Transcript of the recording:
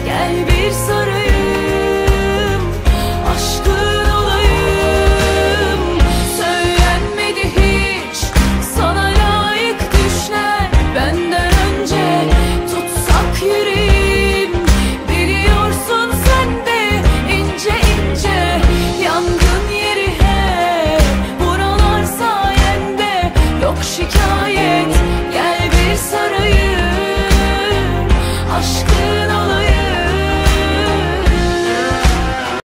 Gel bir sarayım, aşkın olayım. Söylenmedi hiç sana layık düşler benden önce. Tutsak yüreğim, biliyorsun sen de ince ince. Yangın yeri hep buralar sayende, yok şikayet. Gel bir sarayım, aşk